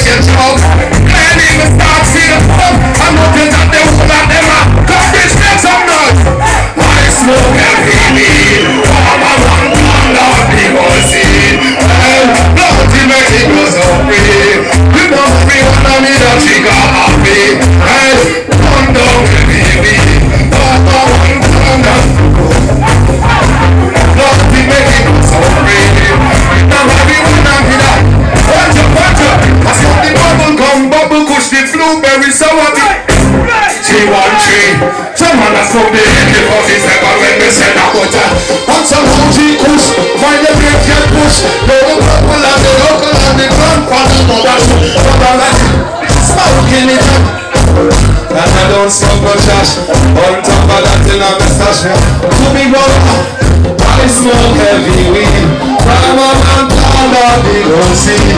get drunk. Can't even start see the pump. I'm looking at them, at them up. Cause this makes some noise. I smoke every weed. I'm a one Lord, people see. Lord, he makes it go so free. You don't free one of me that she got happy. One down every weed. Lord, he makes it go so free. Now everyone on me that. Watch up. I saw the bubble gum, bubble kush, the blueberry sour bit. 313. Someone has come the AK-47 when they said that water. And some OG kush, find the brave get push. No bubble and the local and the grandfather no dash. Brother like smoking it up. And I don't smoke no trash. On top of that in a moustache. To me brother, I smoke heavy weed. I'm a man called the Lucy.